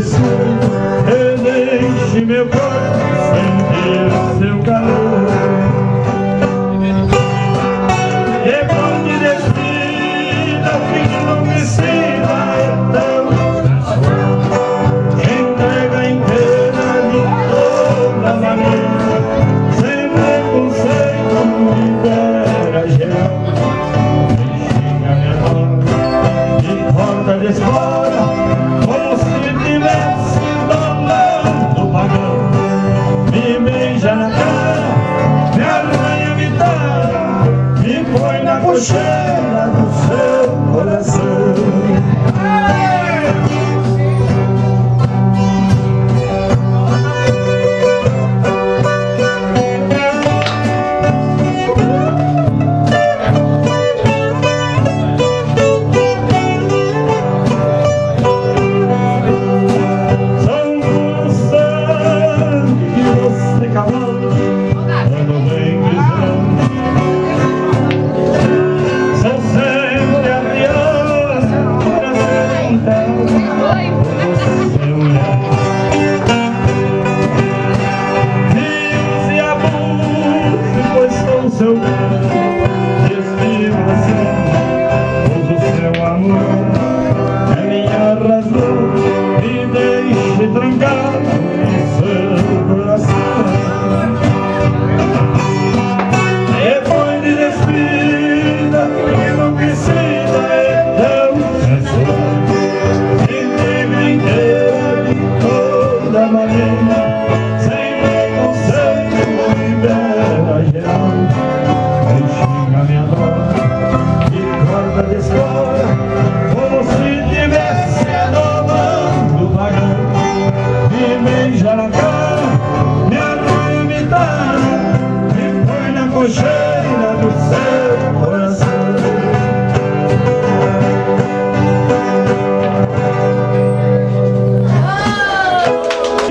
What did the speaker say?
sul, e deixe meu corpo sentir seu calor. Depois de despida, que não precisa então, entrega inteira de toda maneira, sem preconceito, libera geral. Bexiga menor, de corda de espora, como se tivesse domando pagão. Me beija na cara, me arranha a guitarra, me põe na cocheira do seu coração. Seu destino assim, pois o seu amor é minha razão, me deixe trancado em seu coração. Depois de despida, que não precisa então é só inteira inteira de toda maneira, sem preconceito, libera geral. Bexiga menor, de corda de espora,